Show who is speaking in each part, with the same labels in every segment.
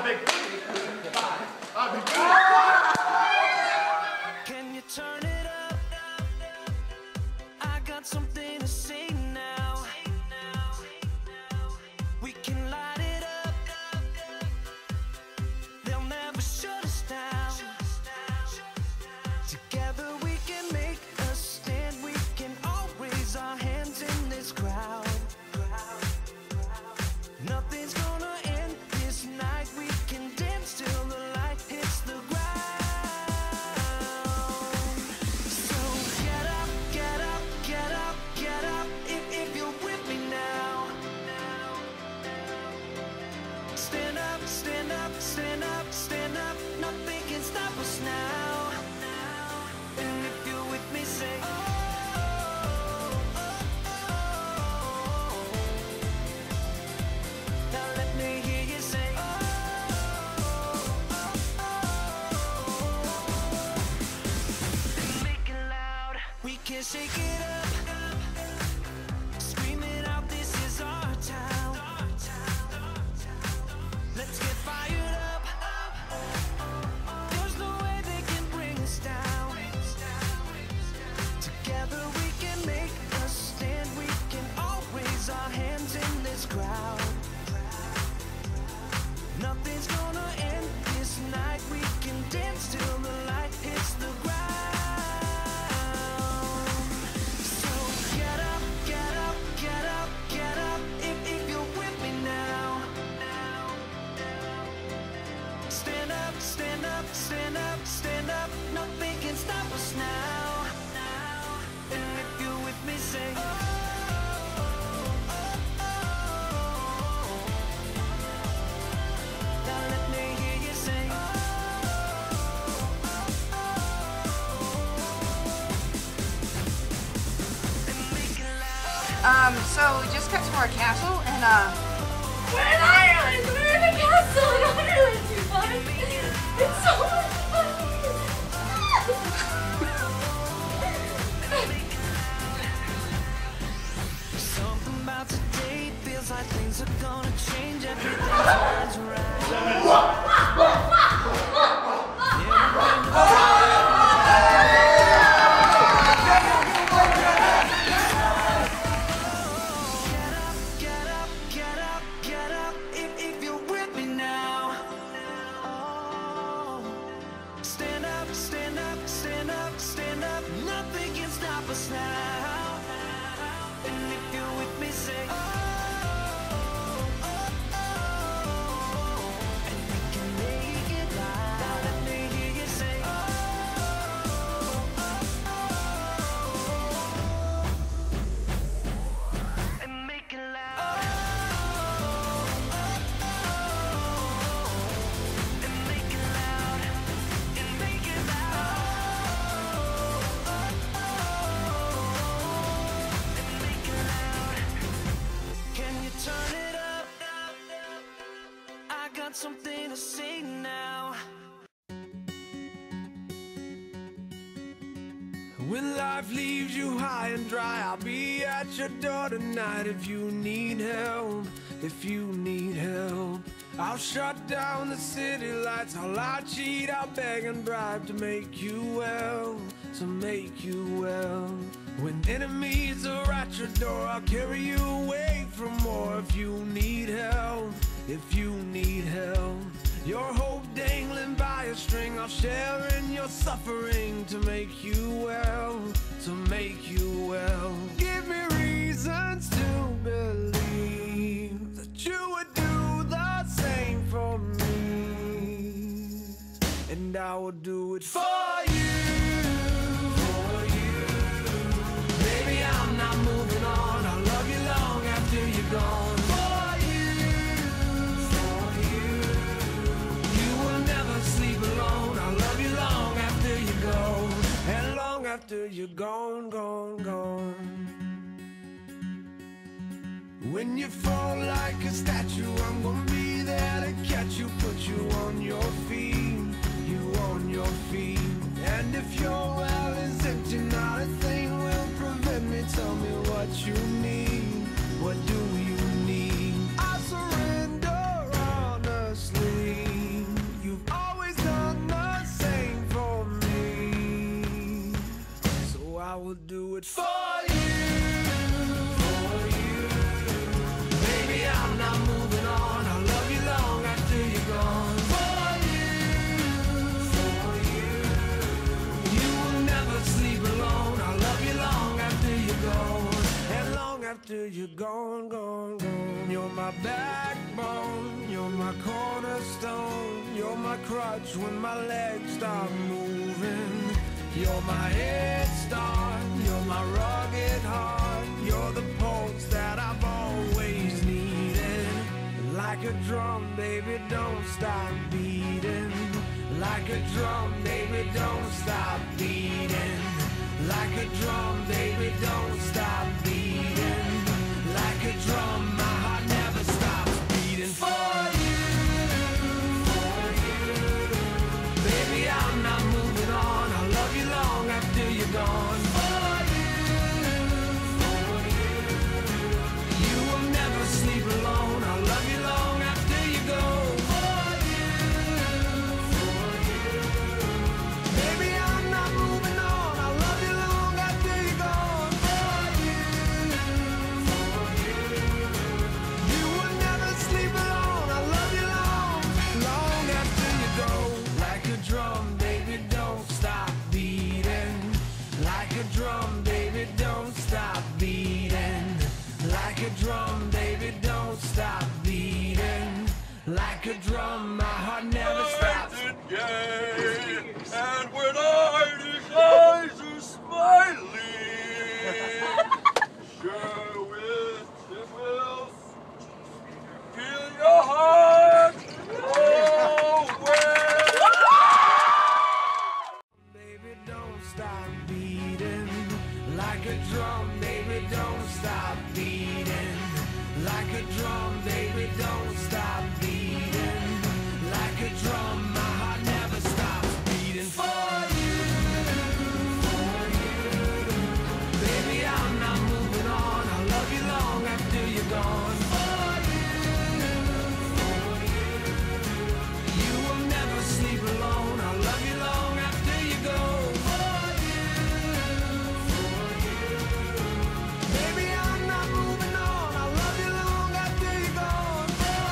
Speaker 1: a big cookie.
Speaker 2: Can you turn it up? I got something to say now. We can light it up. They'll never shut us down. Together we can make a stand. We can all raise our hands in this crowd. Nothing's gonna end this night. We can dance till the light hits the ground. So get up, get up, get up, get up, if you're with me now. Stand up, stand up, stand up, stand up. Nothing can stop us now. And if you're with me, say oh, oh, oh. Now let me hear you say oh, oh, oh. And make it loud. We can shake it up. Scream it out, this is our town. Let's get fired up. There's no way they can bring us down. Together we can make a stand. We can all raise our hands in this crowd. Nothing's gonna end this night. We can dance till the light hits the ground. So get up, get up, get up, get up, if you're with me now. Stand up, stand up, stand up, stand up. Nothing can stop us now. And if you're with me, say oh, oh, oh, oh. Now let me hear you say oh, oh, oh. And make it loud.
Speaker 3: So we just got to our castle and
Speaker 4: We're in Ireland! We're in a castle in Ireland, you guys! It's so much fun!
Speaker 2: Something about today feels like things are gonna change. Everything turns around. Get up, get up, get up, if you're with me now. Oh, stand up, stand up, stand up, stand up. Nothing can stop us now. And if you're with me, say oh, oh, oh. And we can make it loud. Now let me hear you say oh, oh, oh. And make it loud. And make it loud. And make it loud. And make it loud. Can you turn it up? I got something to say now. When life leaves you high and dry, I'll be at your door tonight if you need help. If you need help, I'll shut down the city lights. I'll lie, cheat, I'll beg and bribe to make you well, to make you well. When enemies are at your door, I'll carry you away from more. If you need help, if you need help, your hope dangling by a string, I'll share in your suffering to make you well, to make you well. Give me reasons to believe that you would do the same for me, and I will do it for you. For you. Baby, I'm not moving on. I'll love you long after you're gone. For you. For you. You will never sleep alone. I'll love you long after you go, and long after you're gone, gone, gone. When you fall like a statue, I'm gonna be there to catch you, put you on your feet, you on your feet. And if your well is empty, not a thing will prevent me. Tell me what you need, what do you need? I surrender honestly. after you're gone, gone, gone. You're my backbone, you're my cornerstone. You're my crutch when my legs stop moving. You're my head start, you're my rugged heart. You're the pulse that I've always needed. Like a drum, baby, don't stop beating. Like a drum, baby, don't stop beating. Like a drum, baby, don't stop beating. Like a drum, my heart never stops beating. For you, baby, I'm not moving on. I'll love you long after you're gone. For you, you will never sleep alone. I'll love you long after you go. Baby, I'm not moving on. I'll love you long after you're gone. You will never sleep alone. I'll love you long, long after you go. Like a drum, baby, don't stop beating. Like a drum, baby, don't stop beating. Like a drum, baby, don't stop beating. Like a drum, my heart never stops.
Speaker 1: And when Irish eyes are smiling, sure with it will fill your heart. Oh,
Speaker 2: Baby, don't stop beating. Like a drum, baby, don't stop beating. Like a drum, baby, don't stop beating. Like a drum, my heart never stops beating. For you, baby, I'm not moving on. I'll love you long after you're gone. For you will never sleep alone. I'll love you long after you go. Baby, I'm not moving on. I'll love you long after you're gone.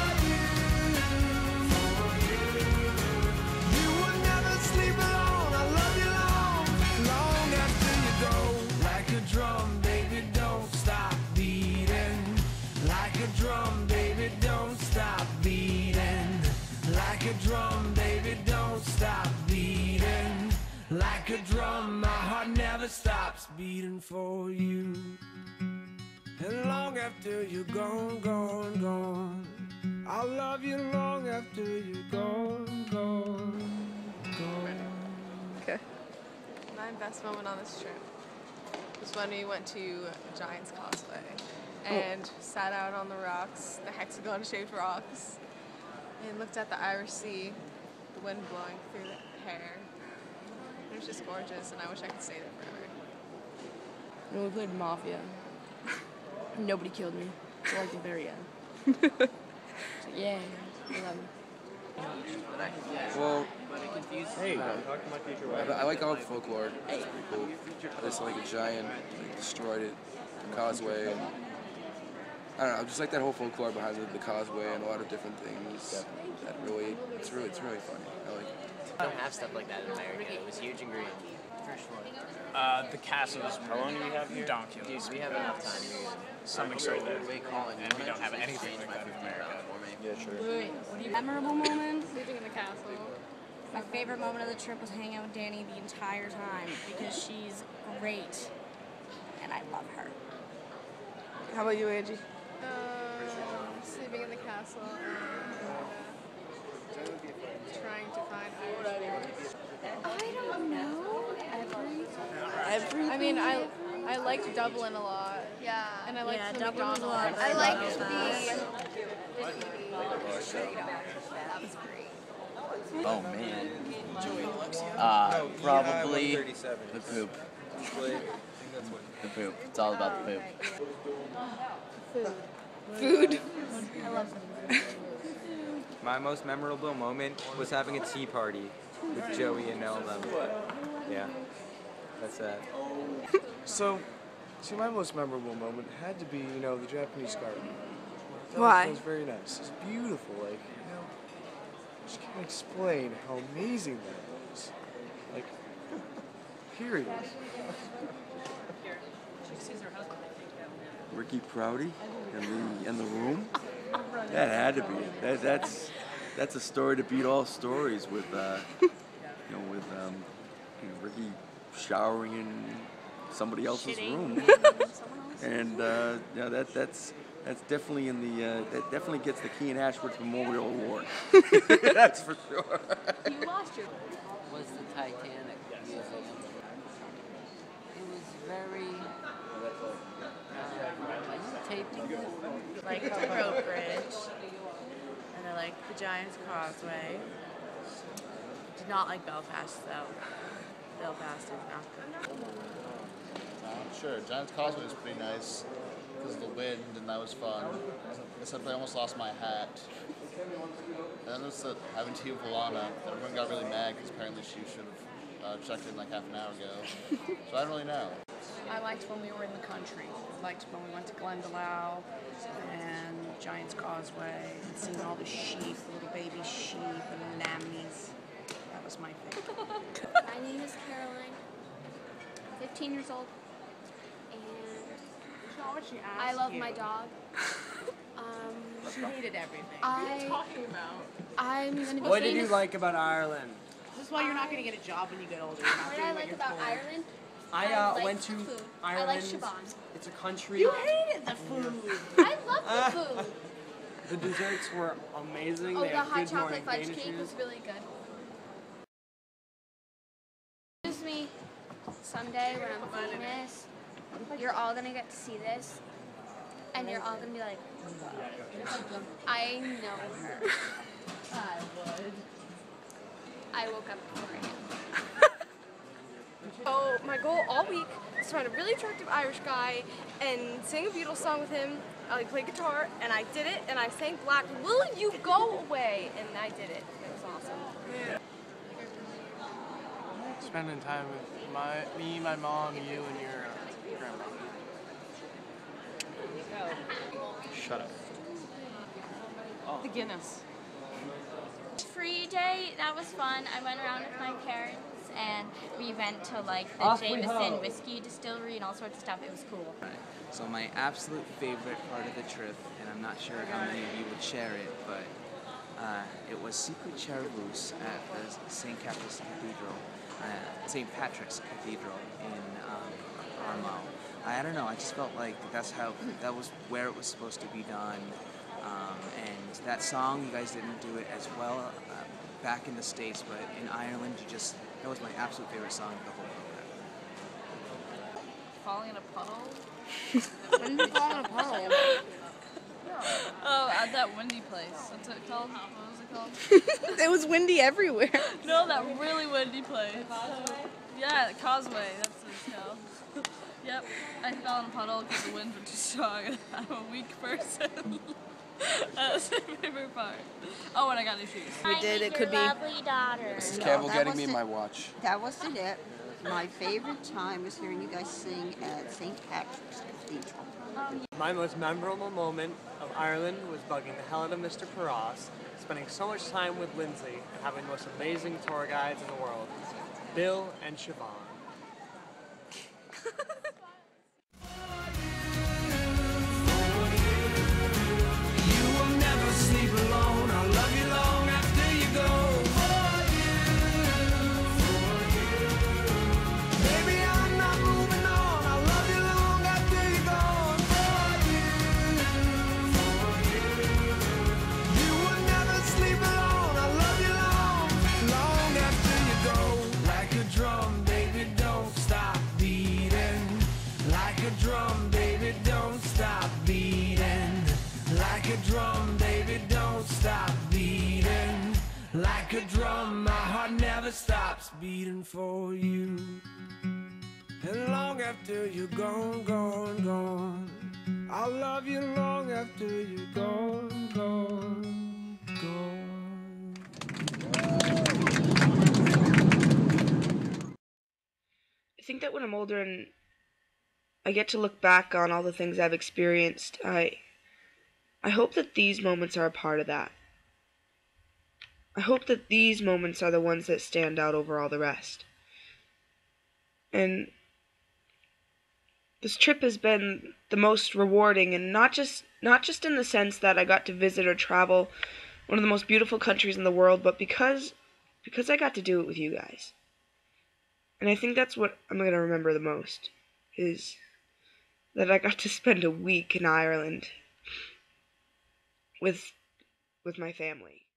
Speaker 2: You will never sleep alone. I'll love you long, long after you go. Like a drum, baby, don't stop beating. Like a drum, baby, don't stop beating. Like a drum, baby, don't stop beating. Like a drum, my heart never stops beating for you. And long after you're gone, gone, gone, I'll love you long after you're gone, gone, gone.
Speaker 5: Okay. My best moment on this trip was when we went to Giants Causeway and sat out on the rocks, the hexagon-shaped rocks, and looked at the Irish Sea, the wind blowing through the hair. It was just gorgeous, and I wish I could stay there forever.
Speaker 6: And we played Mafia. Nobody killed me until like the very end. So, yeah, I love it.
Speaker 7: Well, I like all the folklore. It's pretty cool. It's like a giant like, destroyed it, the causeway. And, I don't know, I just like that whole folklore behind the causeway and a lot of different things. That really, it's really funny. I like it.
Speaker 8: We don't have stuff like that in America. It was huge and green. First one.
Speaker 9: The castles. How long do we have here? Donkey.
Speaker 8: Dude, we have enough time here.
Speaker 9: Something so good. And we don't have anything like that in America.
Speaker 7: Yeah, sure.
Speaker 4: Memorable moment?
Speaker 3: Sleeping in the castle.
Speaker 4: My favorite moment of the trip was hanging out with Danny the entire time because she's great and I love her.
Speaker 5: How about you, Angie?
Speaker 3: Sleeping in the castle and trying to find Irish.
Speaker 4: I don't know.
Speaker 6: Everything.
Speaker 3: I mean, I liked Dublin a lot. Yeah. And I liked the
Speaker 4: Dublin was a
Speaker 3: McDonald's.
Speaker 4: lot.
Speaker 3: I liked the
Speaker 8: Oh man. Probably the poop. The poop. It's all about the poop.
Speaker 5: Food.
Speaker 10: My most memorable moment was having a tea party with Joey and Elma. Yeah, that's that.
Speaker 11: So, see, my most memorable moment had to be, the Japanese garden.
Speaker 5: Why?
Speaker 11: It was very nice. It's beautiful. Like, I just can't explain how amazing that was. Like, period.
Speaker 12: Ricky Prouty in the room. That had to be it. That's a story to beat all stories with Ricky showering in somebody else's room, and that's definitely that definitely gets the Kean Ashworth Memorial Award. That's for sure.
Speaker 13: You lost your.
Speaker 14: Was the Titanic Museum. It was very
Speaker 13: Like the rope bridge, and I like the Giant's Causeway. Did not like Belfast though. Belfast is not good.
Speaker 15: Sure, Giant's Causeway was pretty nice because of the wind, and that was fun. Except I almost lost my hat. And then there's having tea with Alana, and everyone got really mad because apparently she should have checked in like half an hour ago. So I don't really know.
Speaker 16: I liked when we were in the country. I liked when we went to Glendalough and Giant's Causeway and seeing all the sheep, the little baby sheep and the anemones. That was my favorite.
Speaker 17: My name is Caroline. 15 years old. And I love my dog.
Speaker 13: She hated everything.
Speaker 17: What
Speaker 13: are you talking about?
Speaker 17: I'm gonna be
Speaker 11: What did
Speaker 17: famous.
Speaker 11: you like about Ireland?
Speaker 13: This is why you're not going to get a job when you get older. You're not
Speaker 17: What
Speaker 13: doing
Speaker 17: I
Speaker 13: what
Speaker 17: like
Speaker 13: you're
Speaker 17: about
Speaker 13: told.
Speaker 17: Ireland?
Speaker 11: I went to
Speaker 17: food.
Speaker 11: Ireland.
Speaker 17: I like Siobhan.
Speaker 11: It's a country.
Speaker 13: You hated the food.
Speaker 17: I love the food.
Speaker 11: The desserts were amazing.
Speaker 17: Oh,
Speaker 11: They
Speaker 17: the
Speaker 11: had
Speaker 17: hot
Speaker 11: good
Speaker 17: chocolate
Speaker 11: morning
Speaker 17: fudge cake
Speaker 11: danishes.
Speaker 17: was really good. Excuse me, someday when I'm famous, you're all gonna get to see this, and you're all gonna be like, I know her.
Speaker 13: I would.
Speaker 17: I woke up before him.
Speaker 18: So my goal all week is to find a really attractive Irish guy and sing a Beatles song with him. I play guitar, and I did it, and I sang Black, Will You Go Away? And I did it. It was awesome.
Speaker 19: Spending time with me, my mom, you, and your grandma. Shut up.
Speaker 13: The Guinness.
Speaker 4: Free day, that was fun. I went around with my parents and we went to like the
Speaker 20: Off we
Speaker 4: Jameson
Speaker 20: ho.
Speaker 4: whiskey distillery and all sorts of stuff. It was cool.
Speaker 20: So my absolute favorite part of the trip, and I'm not sure how many of you would share it, but it was Secret Cherubus at the St. Patrick's Cathedral, St. Patrick's Cathedral in Armagh. I don't know. I just felt like that was where it was supposed to be done. And that song, you guys didn't do it as well back in the States, but in Ireland, that was my absolute favorite song of the whole program.
Speaker 3: Falling in a puddle?
Speaker 6: When did you fall in a puddle?
Speaker 3: Oh, at that windy place. What's it called? What was it called?
Speaker 6: It was windy everywhere.
Speaker 3: No, that really windy place. Yeah, Causeway. That's what it's called. Yep, I fell in a puddle because the winds were too strong and I'm a weak person. That's my favorite part. Oh, and I got new shoes.
Speaker 6: We did. It could be.
Speaker 4: Lovely daughter.
Speaker 7: Mrs. Campbell getting me my watch.
Speaker 21: That wasn't it. My favorite time was hearing you guys sing at St. Patrick's Cathedral.
Speaker 11: My most memorable moment of Ireland was bugging the hell out of Mr. Paras, spending so much time with Lindsay, and having the most amazing tour guides in the world, Bill and Siobhan.
Speaker 2: Sleep alone. I'll love you long after you go. Baby, I'm not moving on. I'll love you long after you're gone. You will never sleep alone. I'll love you long after you go. Like a drum, baby, don't stop beating. Like a drum, baby, don't stop beating. Like a drum, baby, don't stop beating. Like a drum, my heart never stops beating for you. And long after you're gone, gone, gone, I'll love you long after you're gone, gone, gone.
Speaker 6: I think that when I'm older and I get to look back on all the things I've experienced, I hope that these moments are a part of that. I hope that these moments are the ones that stand out over all the rest. And This trip has been the most rewarding, and not just in the sense that I got to visit or travel one of the most beautiful countries in the world, but because I got to do it with you guys. And I think that's what I'm going to remember the most, is that I got to spend a week in Ireland with my family.